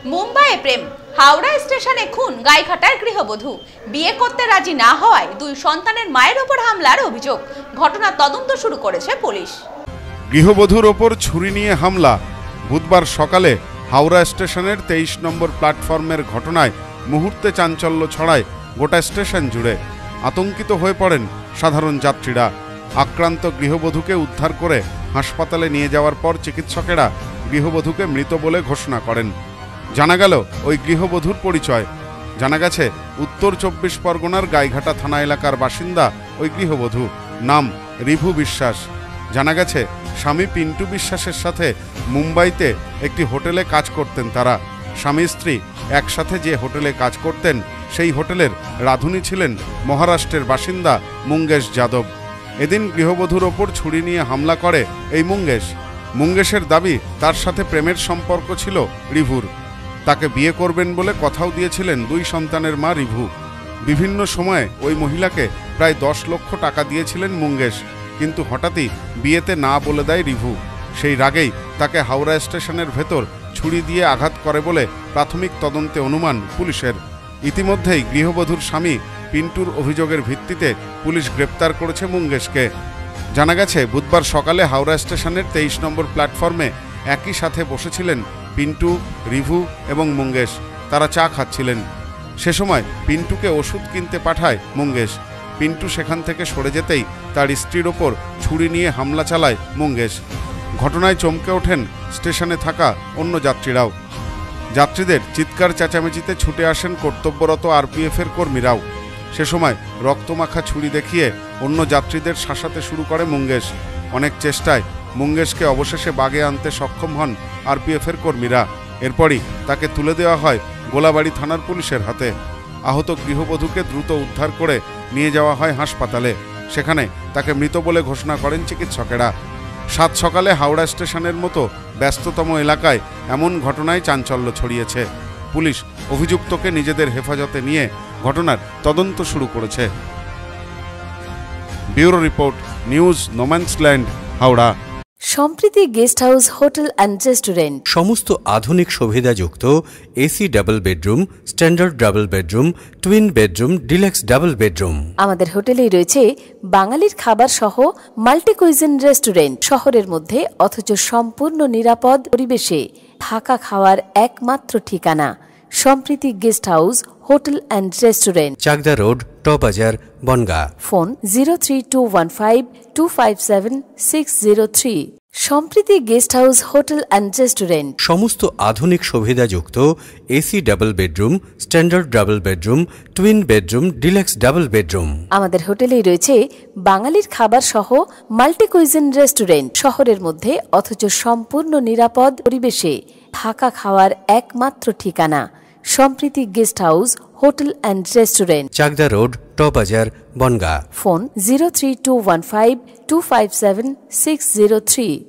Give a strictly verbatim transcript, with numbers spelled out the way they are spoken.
মুম্বাইয়ে প্রেম, হাওড়া স্টেশনে খুন গাইঘাটার গৃহবধূ। বিয়ে করতে রাজি না হওয়ায় দুই সন্তানের মায়ের উপর হামলার অভিযোগ। ঘটনার তদন্ত শুরু করেছে পুলিশ। গৃহবধূর ওপর ছুরি নিয়ে হামলা। বুধবার সকালে হাওড়া স্টেশনের তেইশ নম্বর প্ল্যাটফর্মের ঘটনায় মুহূর্তে চাঞ্চল্য ছড়ায় গোটা স্টেশন জুড়ে। আতঙ্কিত হয়ে পড়েন সাধারণ যাত্রীরা। আক্রান্ত গৃহবধূকে উদ্ধার করে হাসপাতালে নিয়ে যাওয়ার পর চিকিৎসকেরা গৃহবধূকে মৃত বলে ঘোষণা করেন। জানা গেল ওই গৃহবধূর পরিচয়। জানা গেছে উত্তর চব্বিশ পরগনার গাইঘাটা থানা এলাকার বাসিন্দা ওই গৃহবধূ। নাম রিভু বিশ্বাস। জানা গেছে স্বামী পিন্টু বিশ্বাসের সাথে মুম্বাইতে একটি হোটেলে কাজ করতেন তারা। স্বামী স্ত্রী একসাথে যে হোটেলে কাজ করতেন সেই হোটেলের রাঁধুনি ছিলেন মহারাষ্ট্রের বাসিন্দা মুঙ্গেশ যাদব। এদিন গৃহবধূর ওপর ছুরি নিয়ে হামলা করে এই মুঙ্গেশ। মুঙ্গেশের দাবি তার সাথে প্রেমের সম্পর্ক ছিল রিভুর। তাকে বিয়ে করবেন বলে কথাও দিয়েছিলেন দুই সন্তানের মা রিভু। বিভিন্ন সময়ে ওই মহিলাকে প্রায় দশ লক্ষ টাকা দিয়েছিলেন মুঙ্গেশ, কিন্তু হঠাৎই বিয়েতে না বলে দেয় রিভু। সেই রাগেই তাকে হাওড়া স্টেশনের ভেতর ছুরি দিয়ে আঘাত করে বলে প্রাথমিক তদন্তে অনুমান পুলিশের। ইতিমধ্যেই গৃহবধূর স্বামী পিন্টুর অভিযোগের ভিত্তিতে পুলিশ গ্রেপ্তার করেছে মুঙ্গেশকে। জানা গেছে বুধবার সকালে হাওড়া স্টেশনের তেইশ নম্বর প্ল্যাটফর্মে একই সাথে বসেছিলেন পিন্টু, রিভু এবং মুঙ্গেশ। তারা চা খাচ্ছিলেন। সে সময় পিন্টুকে ওষুধ কিনতে পাঠায় মুঙ্গেশ। পিন্টু সেখান থেকে সরে যেতেই তার স্ত্রীর ওপর ছুরি নিয়ে হামলা চালায় মুঙ্গেশ। ঘটনায় চমকে ওঠেন স্টেশনে থাকা অন্য যাত্রীরাও। যাত্রীদের চিৎকার চেঁচামেচিতে ছুটে আসেন কর্তব্যরত আরপিএফের কর্মীরাও। সে সময় রক্তমাখা ছুরি দেখিয়ে অন্য যাত্রীদের শাসাতে শুরু করে মুঙ্গেশ। অনেক চেষ্টায় মুঙ্গেশকে অবশেষে বাগে আনতে সক্ষম হন আরপিএফের কর্মীরা। এরপরই তাকে তুলে দেওয়া হয় গোলাবাড়ি থানার পুলিশের হাতে। আহত গৃহবধূকে দ্রুত উদ্ধার করে নিয়ে যাওয়া হয় হাসপাতালে। সেখানে তাকে মৃত বলে ঘোষণা করেন চিকিৎসকেরা। সাত সকালে হাওড়া স্টেশনের মতো ব্যস্ততম এলাকায় এমন ঘটনায় চাঞ্চল্য ছড়িয়েছে। পুলিশ অভিযুক্তকে নিজেদের হেফাজতে নিয়ে ঘটনার তদন্ত শুরু করেছে। Bureau report, news no man's land, Howrah. Sampriti guest house hotel and restaurant. সমস্ত আধুনিক সুবিধাযুক্ত AC double bedroom, standard double bedroom, twin bedroom, deluxe double bedroom. আমাদের হোটেলেই রয়েছে বাঙালির খাবার সহ মাল্টি কুইজিন রেস্টুরেন্ট। শহরের মধ্যে অথচ সম্পূর্ণ নিরাপদ পরিবেশে থাকা খাওয়ার একমাত্র ঠিকানা Sampriti guest house hotel and restaurant, Chakdah road, টবাজার, Bongaon. Phone zero three two one five two five seven six zero three. Sampriti guest house hotel and restaurant. সমস্ত আধুনিক সুবিধাযুক্ত AC double bedroom, standard double bedroom, twin bedroom, deluxe double bedroom. আমাদের হোটেলেই রয়েছে বাঙালির খাবার সহ মাল্টি কুইজিন রেস্টুরেন্ট। শহরের মধ্যে অথচ সম্পূর্ণ নিরাপদ পরিবেশে থাকা খাওয়ার একমাত্র ঠিকানা Sampriti guest house hotel and restaurant, Chakdah road, টবাজার, Bongaon. Phone zero three two one five two five seven six zero three.